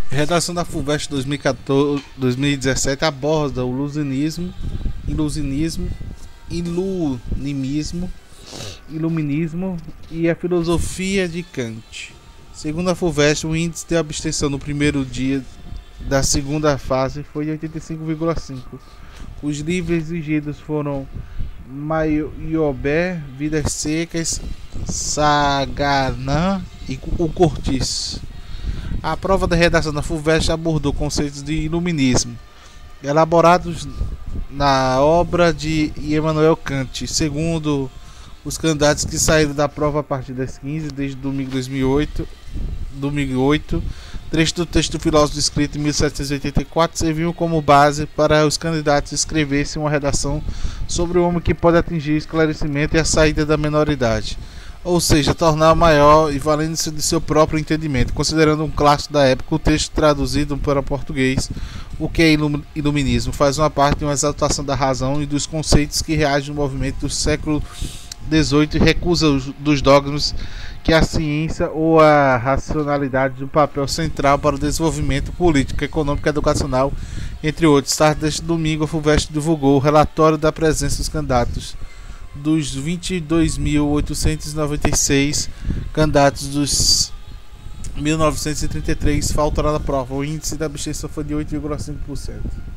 Redação da FUVEST 2017 aborda o iluminismo, iluminismo, iluminismo e a filosofia de Kant. Segundo a FUVEST, o índice de abstenção no primeiro dia da segunda fase foi de 85,5. Os livros exigidos foram Maiobé, Vidas Secas, Saganã e o Cortiço. A prova da redação da FUVEST abordou conceitos de iluminismo, elaborados na obra de Immanuel Kant. Segundo os candidatos que saíram da prova a partir das 15, desde domingo 2008, trecho do texto do filósofo escrito em 1784 serviu como base para os candidatos escrevessem uma redação sobre o homem que pode atingir o esclarecimento e a saída da menoridade, ou seja, tornar maior e valendo-se de seu próprio entendimento. Considerando um clássico da época, o texto traduzido para português, o que é iluminismo, faz uma parte de uma exaltação da razão e dos conceitos que reagem no movimento do século XVIII e recusa dos dogmas que a ciência ou a racionalidade de um papel central para o desenvolvimento político, econômico e educacional, entre outros. Tarde deste domingo, a FUVEST divulgou o relatório da presença dos candidatos. Dos 22.896 candidatos dos 1933 faltaram na prova. O índice da abstenção foi de 8,5%.